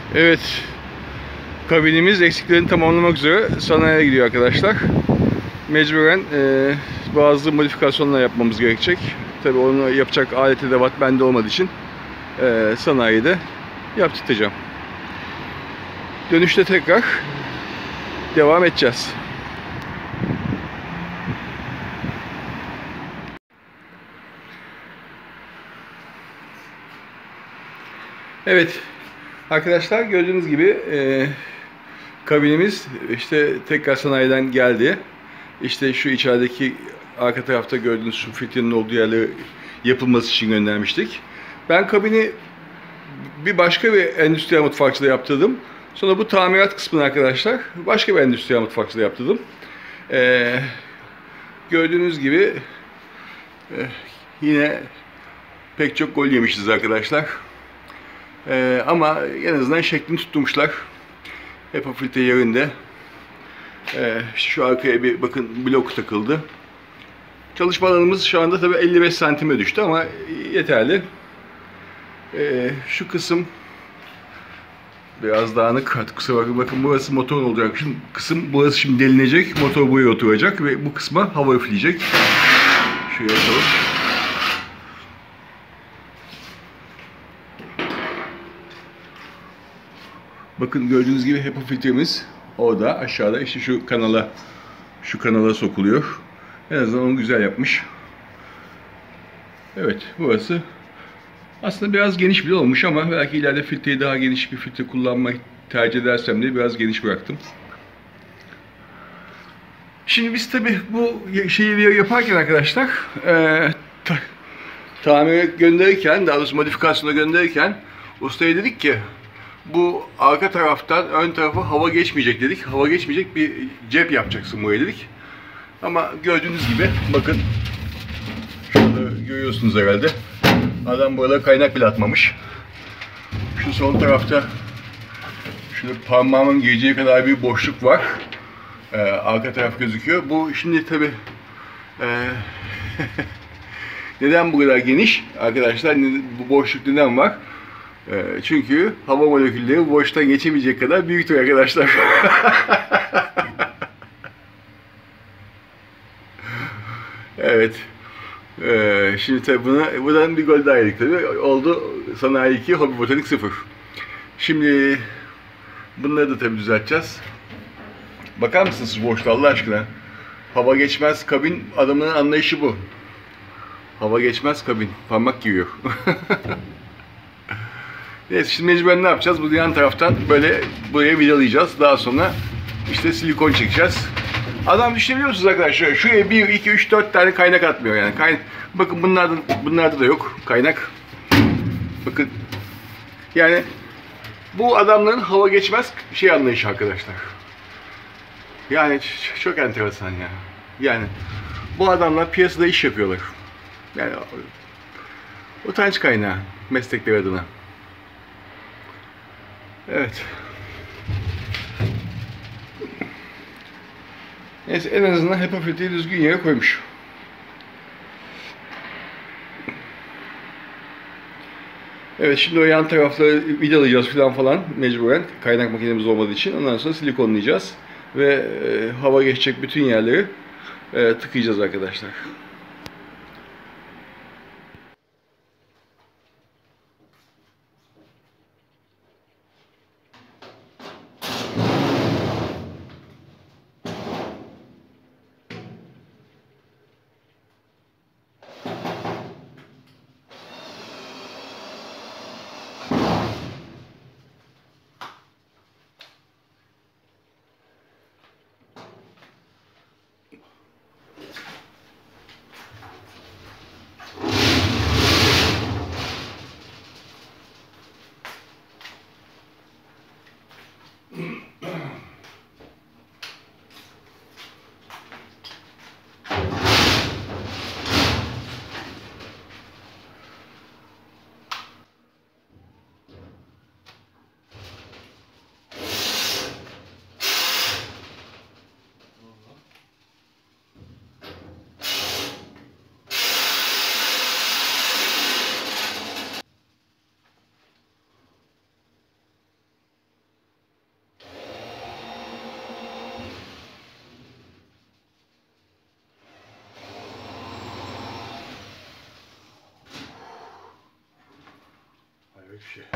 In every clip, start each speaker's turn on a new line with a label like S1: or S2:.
S1: Evet, kabinimiz eksiklerini tamamlamak üzere sanayiye gidiyor arkadaşlar. Mecburen bazı modifikasyonlar yapmamız gerekecek. Tabii onu yapacak alet edevat bende olmadığı için sanayide yaptıracağım. Dönüşte tekrar devam edeceğiz. Evet arkadaşlar, gördüğünüz gibi kabinimiz işte tekrar sanayiden geldi. İşte şu içerideki arka tarafta gördüğünüz şu filtrenin olduğu yerleri yapılması için göndermiştik. Ben kabini bir başka bir endüstriyel mutfakçıda yaptırdım. Sonra bu tamirat kısmını arkadaşlar başka bir endüstriyel mutfakçıda yaptırdım. Gördüğünüz gibi yine pek çok gol yemişiz arkadaşlar. Ama en azından şeklini tutturmuşlar. HEPA filtre yerinde. Şu arkaya bir bakın, blok takıldı. Çalışma alanımız şu anda tabii 55 santime düştü ama yeterli. Şu kısım biraz dağınık. Kusura bakın, bakın burası motor olacak. Şimdi kısım burası şimdi delinecek. Motor buraya oturacak ve bu kısma hava üfleyecek. Şuraya atalım. Bakın gördüğünüz gibi HEPA filtremiz orada aşağıda, işte şu kanala sokuluyor. En azından onu güzel yapmış. Evet, burası aslında biraz geniş bile olmuş ama belki ileride filtreyi daha geniş bir filtre kullanmayı tercih edersem de biraz geniş bıraktım. Şimdi biz tabi bu şeyi yaparken arkadaşlar tamire gönderirken, daha doğrusu modifikasyona gönderirken ustaya dedik ki bu arka taraftan ön tarafa hava geçmeyecek dedik. Hava geçmeyecek bir cep yapacaksın buraya dedik. Ama gördüğünüz gibi bakın, şurada görüyorsunuz herhalde. Adam burada kaynak bile atmamış. Şu sol tarafta şurada parmağımın gireceği kadar bir boşluk var. Arka taraf gözüküyor. Bu şimdi tabi neden bu kadar geniş? Arkadaşlar bu boşluk neden var? Çünkü hava molekülleri bu boşluktan geçemeyecek kadar büyüktür arkadaşlar. Evet. Şimdi tabi buradan bir gol daha yedik tabi. Oldu sanayi 2, hobi botanik 0. Şimdi bunları da tabi düzelteceğiz. Bakar mısınız şu boşluğa Allah aşkına? Hava geçmez kabin, adamın anlayışı bu. Hava geçmez kabin, parmak giriyor. Neyse, şimdi mecburen ne yapacağız? Bu yan taraftan böyle buraya vidalayacağız. Daha sonra işte silikon çekeceğiz. Adam düşünebiliyor musunuz arkadaşlar? Şuraya 1, 2, 3, 4 tane kaynak atmıyor yani. Bakın bunlarda da yok kaynak. Bakın. Yani bu adamların hava geçmez şey anlayışı arkadaşlar. Yani çok enteresan ya. Yani bu adamlar piyasada iş yapıyorlar. Yani utanç kaynağı meslekleri adına. Evet. Neyse, en azından HEPA filtreyi düzgün yere koymuş. Evet, şimdi o yan tarafları vidalayacağız falan mecburen, kaynak makinemiz olmadığı için. Ondan sonra silikonlayacağız ve hava geçecek bütün yerleri tıkayacağız arkadaşlar. bir şey.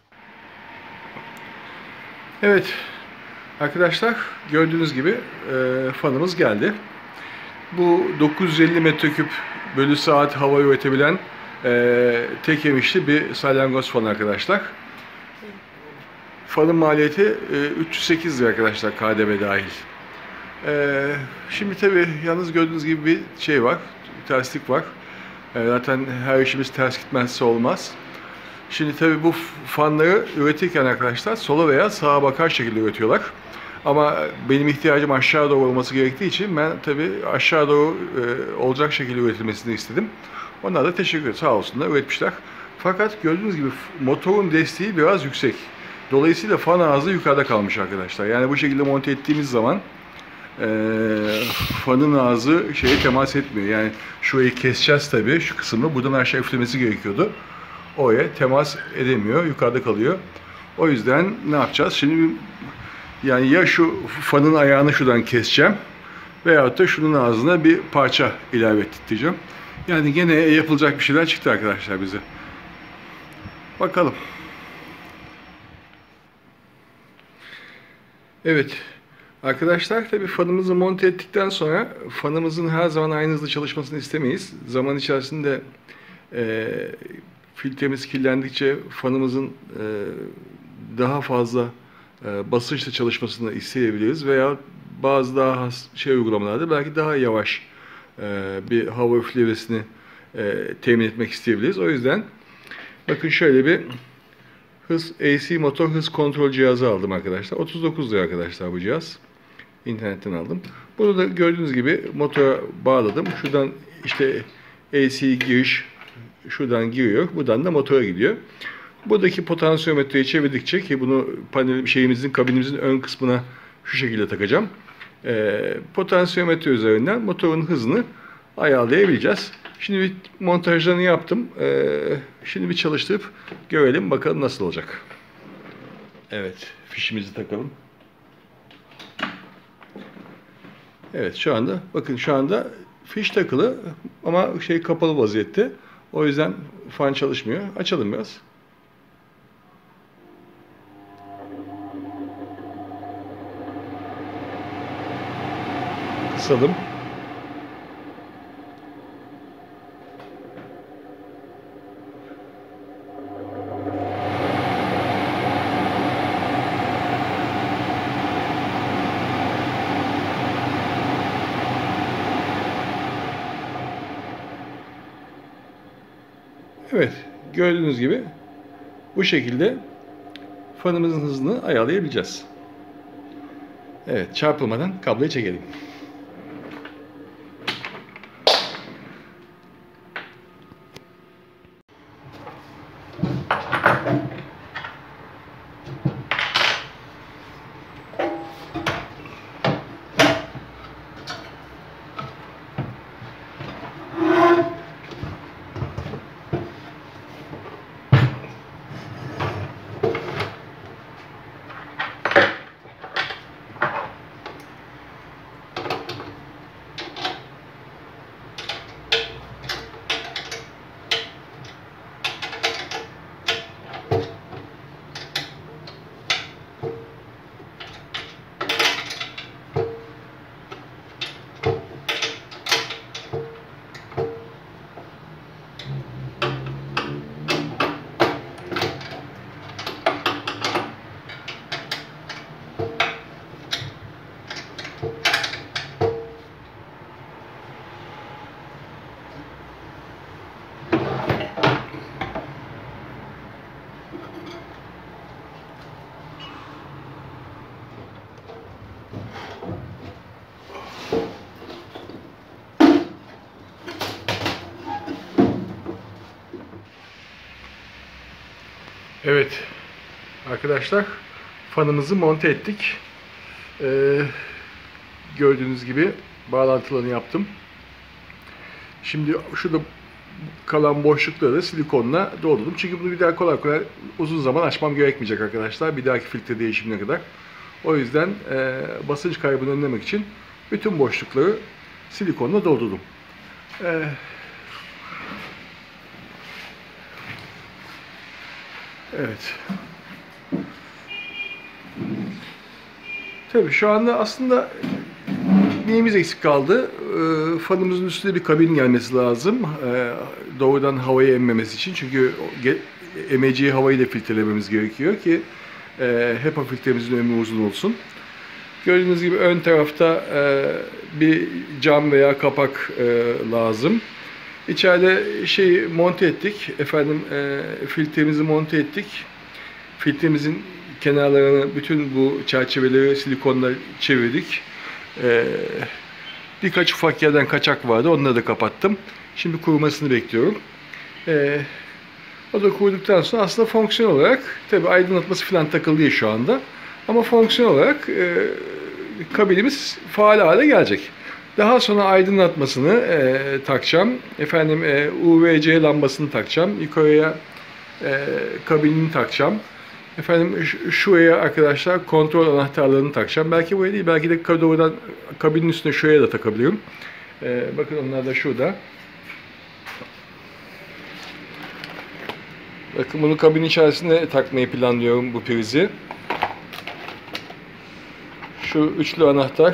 S1: Evet arkadaşlar, gördüğünüz gibi fanımız geldi. Bu 950 metreküp bölü saat hava üretebilen tek emişli bir salyangoz fanı arkadaşlar. Fanın maliyeti 308 lira arkadaşlar, KDV dahil. Şimdi tabi yalnız gördüğünüz gibi bir şey var, terslik var. Zaten her işimiz ters gitmezse olmaz. Şimdi tabi bu fanları üretirken arkadaşlar sola veya sağa bakar şekilde üretiyorlar. Ama benim ihtiyacım aşağı doğru olması gerektiği için ben tabi aşağı doğru olacak şekilde üretilmesini istedim. Onlar da teşekkür ederim, sağ olsunlar, üretmişler. Fakat gördüğünüz gibi motorun desteği biraz yüksek. Dolayısıyla fan ağzı yukarıda kalmış arkadaşlar. Yani bu şekilde monte ettiğimiz zaman fanın ağzı şeye temas etmiyor. Yani şurayı keseceğiz tabii, şu kısmı buradan aşağı üflemesi gerekiyordu. Oraya temas edemiyor, yukarıda kalıyor. O yüzden ne yapacağız? Şimdi yani ya şu fanın ayağını şuradan keseceğim veyahut da şunun ağzına bir parça ilave ettireceğim. Yani gene yapılacak bir şeyler çıktı arkadaşlar bize. Bakalım. Evet. Arkadaşlar tabii fanımızı monte ettikten sonra fanımızın her zaman aynı hızda çalışmasını istemeyiz. Zaman içerisinde filtremiz kirlendikçe fanımızın daha fazla basınçla çalışmasını isteyebiliriz veya bazı daha uygulamalarda belki daha yavaş bir hava üflemesini temin etmek isteyebiliriz. O yüzden bakın şöyle bir AC motor hız kontrol cihazı aldım arkadaşlar. 39 lira arkadaşlar bu cihaz. İnternetten aldım. Bunu da gördüğünüz gibi motora bağladım. Şuradan işte AC giriş şuradan giriyor. Buradan da motora gidiyor. Buradaki potansiyometreyi çevirdikçe, ki bunu kabinimizin ön kısmına şu şekilde takacağım. Potansiyometre üzerinden motorun hızını ayarlayabileceğiz. Şimdi bir montajlarını yaptım. Şimdi bir çalıştırıp görelim bakalım nasıl olacak. Evet, fişimizi takalım. Evet, şu anda bakın, şu anda fiş takılı ama kapalı vaziyette. O yüzden fan çalışmıyor. Açalım biraz. Kısalım. Evet, gördüğünüz gibi bu şekilde fanımızın hızını ayarlayabileceğiz. Evet, çarpılmadan kabloyu çekelim. Evet arkadaşlar, fanımızı monte ettik. Gördüğünüz gibi bağlantılarını yaptım. Şimdi şurada kalan boşlukları da silikonla doldurdum. Çünkü bunu bir daha kolay kolay uzun zaman açmam gerekmeyecek arkadaşlar. Bir dahaki filtre değişimine kadar. O yüzden basınç kaybını önlemek için bütün boşlukları silikonla doldurdum. . Evet. Tabii şu anda aslında neyimiz eksik kaldı? Fanımızın üstüne bir kabin gelmesi lazım. Doğrudan havayı emmemesi için. Çünkü emeceği havayı da filtrelememiz gerekiyor ki HEPA filtremizin ömrü uzun olsun. Gördüğünüz gibi ön tarafta bir cam veya kapak lazım. İçeride monte ettik. Filtremizi monte ettik. Filtremizin kenarlarını, bütün bu çerçeveleri silikonla çevirdik. Birkaç ufak yerden kaçak vardı. Onları da kapattım. Şimdi kurumasını bekliyorum. O da kuruduktan sonra aslında fonksiyon olarak, tabi aydınlatması falan takılı değil şu anda. Ama fonksiyon olarak kabinimiz faal hale gelecek. Daha sonra aydınlatmasını takacağım. UVC lambasını takacağım. Yukarıya kabinini takacağım. Şuraya arkadaşlar kontrol anahtarlarını takacağım. Belki buraya değil, belki de doğrudan kabinin üstüne şuraya da takabilirim. Bakın onlar da şurada. Bakın bunu kabin içerisinde takmayı planlıyorum, bu prizi. Şu üçlü anahtar.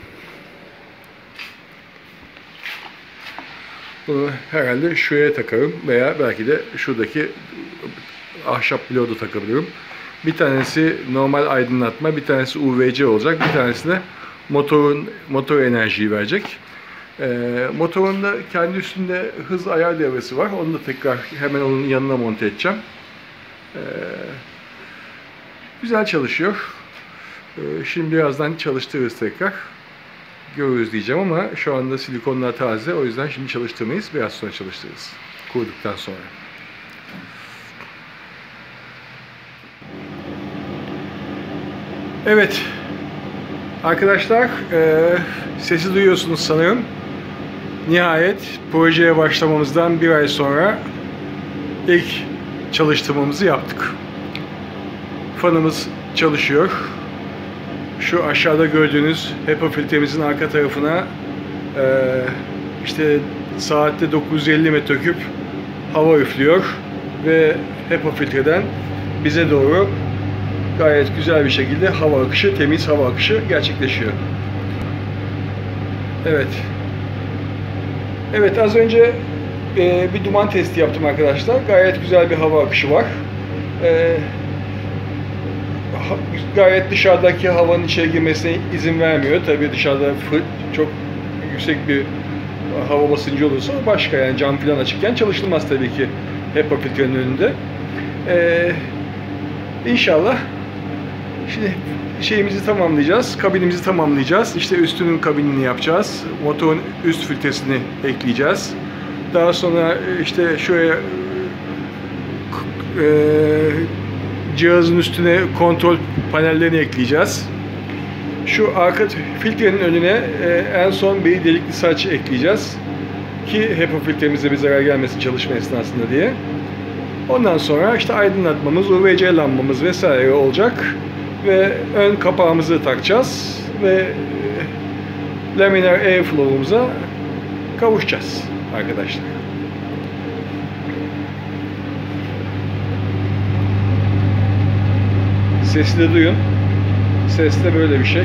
S1: Bunu herhalde şuraya takarım veya belki de şuradaki ahşap bloğu da takabilirim. Bir tanesi normal aydınlatma, bir tanesi UVC olacak, bir tanesi de motor enerjiyi verecek. Motorun da kendi üstünde hız ayar devresi var. Onu da tekrar hemen onun yanına monte edeceğim. Güzel çalışıyor. Şimdi birazdan çalıştırırız tekrar. Görürüz diyeceğim ama şu anda silikonlar taze. O yüzden şimdi çalıştırmayız. Biraz sonra çalıştırırız. Kurduktan sonra. Evet. Arkadaşlar, sesi duyuyorsunuz sanırım. Nihayet projeye başlamamızdan bir ay sonra ilk çalıştırmamızı yaptık. Fanımız çalışıyor. Şu aşağıda gördüğünüz HEPA filtremizin arka tarafına işte saatte 950 metreküp hava üflüyor ve HEPA filtreden bize doğru gayet güzel bir şekilde hava akışı, temiz hava akışı gerçekleşiyor. Evet. Evet, az önce bir duman testi yaptım arkadaşlar. Gayet güzel bir hava akışı var. Gayet dışarıdaki havanın içeri girmesine izin vermiyor. Tabii dışarıda çok yüksek bir hava basıncı olursa başka, yani cam falan açıkken çalışılmaz tabii ki HEPA filtrenin önünde. İnşallah şimdi şeyimizi tamamlayacağız, kabinimizi tamamlayacağız. İşte üstünün kabinini yapacağız, motorun üst filtresini ekleyeceğiz. Daha sonra işte şuraya cihazın üstüne kontrol panellerini ekleyeceğiz. Şu arka filtrenin önüne en son bir delikli saç ekleyeceğiz ki HEPA filtremize bir zarar gelmesin çalışma esnasında diye. Ondan sonra işte aydınlatmamız, UVC lambamız vesaire olacak ve ön kapağımızı takacağız ve laminar airflow'umuza kavuşacağız arkadaşlar. Sesi de duyun. Ses de böyle bir şey.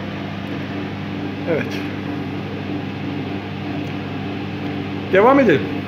S1: Evet. Devam edelim.